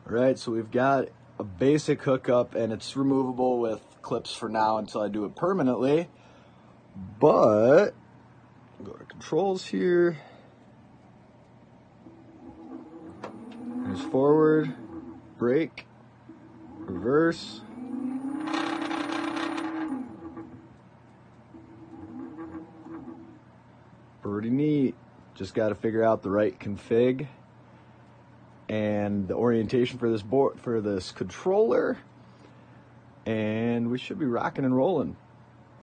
Alright, so we've got a basic hookup, and it's removable with clips for now until I do it permanently. But, go to controls here. There's forward, brake, reverse. Pretty neat. Just got to figure out the right config and the orientation for this board, for this controller, and we should be rocking and rolling.